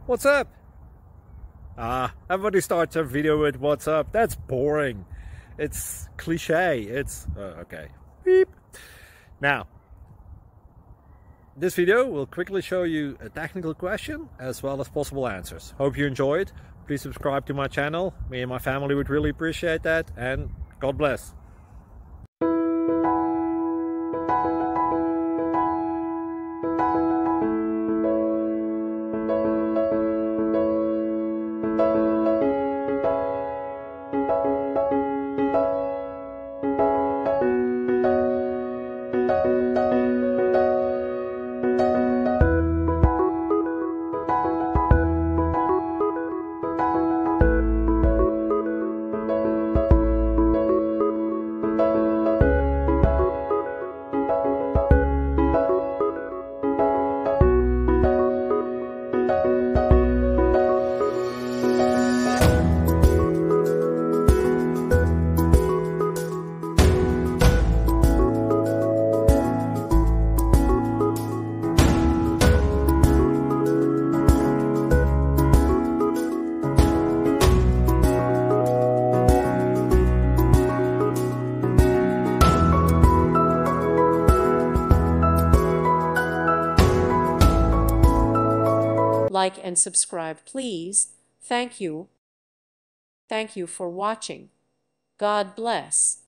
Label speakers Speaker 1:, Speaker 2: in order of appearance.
Speaker 1: What's up? Everybody starts a video with what's up. That's boring. It's cliche. It's okay. Beep. Now, this video will quickly show you a technical question as well as possible answers. Hope you enjoyed. Please subscribe to my channel. Me and my family would really appreciate that, and God bless.
Speaker 2: Like and subscribe, please. Thank you. Thank you for watching. God bless.